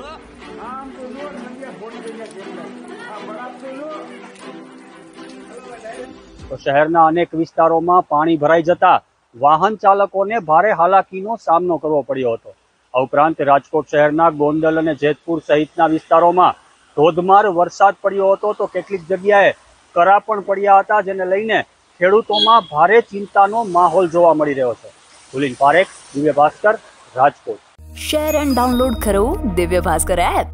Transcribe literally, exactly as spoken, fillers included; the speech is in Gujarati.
તો શહેરના અનેક વિસ્તારોમાં પાણી ભરાઈ જતા વાહન ચાલકોને ભારે હાલાકીનો સામનો કરવો પડ્યો હતો. આ ઉપરાંત રાજકોટ શહેરના ગોંડલ અને જેતપુર સહિતના વિસ્તારોમાં ધોધમાર વરસાદ પડ્યો હતો તો કેટલીક જગ્યાએ કરા પણ પડ્યા હતા, જેને લઈને ખેડૂતોમાં ભારે ચિંતાનો માહોલ જોવા મળી રહ્યો છે. Bhulin Parekh, Divya Bhaskar, Rajkot. Share and download કરો દિવ્ય ભાસ્કર એપ.